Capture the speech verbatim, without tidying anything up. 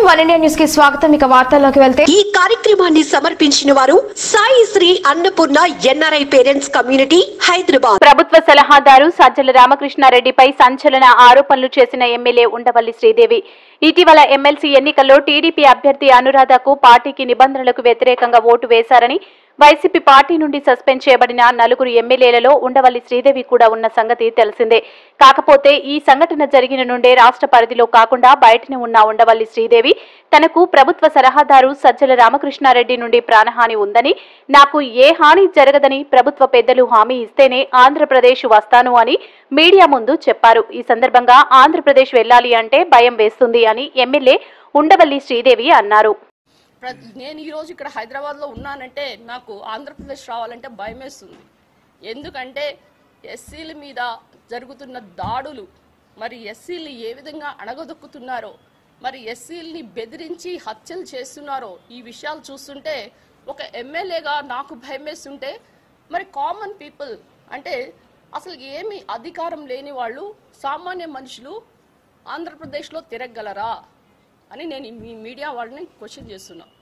One India news కి స్వాగతం. ఇక వార్తల్లోకి వెళ్తే ఈ కార్యక్రమాన్ని సమర్పించిన వారు Sai Sri Annapurna NRI parents community Hyderabad. ప్రభుత్వ సలహాదారు సజ్జల రామకృష్ణారెడ్డిపై సంచలన ఆరోపణలు చేసిన ఎమ్మెల్యే ఉండవల్లి శ్రీదేవి ఇటీవల ఎమ్మెల్సీ ఎన్నికల్లో టీడీపీ అభ్యర్థి అనురాధకు పార్టీకి నిబంధనలకు వ్యతిరేకంగా ఓటు వేశారని, వైసీపీ పార్టీ నుండి సస్పెండ్ చేయబడిన నలుగురు ఎమ్మెల్యేలలో ఉండవల్లి శ్రీదేవి కూడా ఉన్న సంగతి తెలిసిందే. కాకపోతే ఈ సంఘటన జరిగిన నుండే రాష్ట్ర పరిధిలో కాకుండా బయటనే ఉన్న ఉండవల్లి శ్రీదేవి తనకు ప్రభుత్వ సలహాదారు సజ్జల రామకృష్ణారెడ్డి నుండి ప్రాణహాని ఉందని, నాకు ఏ హాని జరగదని ప్రభుత్వ పెద్దలు హామీ ఇస్తేనే ఆంధ్రప్రదేశ్ వస్తాను అని మీడియా ముందు చెప్పారు. ఈ సందర్భంగా ఆంధ్రప్రదేశ్ వెళ్లాలి అంటే భయం వేస్తుంది అని ఎమ్మెల్యే ఉండవల్లి శ్రీదేవి అన్నారు. నేను ఈరోజు ఇక్కడ హైదరాబాద్లో ఉన్నానంటే నాకు ఆంధ్రప్రదేశ్ రావాలంటే భయం వేస్తుంది. ఎందుకంటే ఎస్సీల మీద జరుగుతున్న దాడులు, మరి ఎస్సీలు ఏ విధంగా అణగదొక్కుతున్నారో, మరి ఎస్సీలని బెదిరించి హత్యలు చేస్తున్నారో ఈ విషయాలు చూస్తుంటే ఒక ఎమ్మెల్యేగా నాకు భయం వేస్తుంటే, మరి కామన్ పీపుల్ అంటే అసలు ఏమి అధికారం లేని వాళ్ళు, సామాన్య మనుషులు ఆంధ్రప్రదేశ్లో తిరగగలరా అని నేను మీ మీడియా వాళ్ళని క్వశ్చన్ చేస్తున్నా.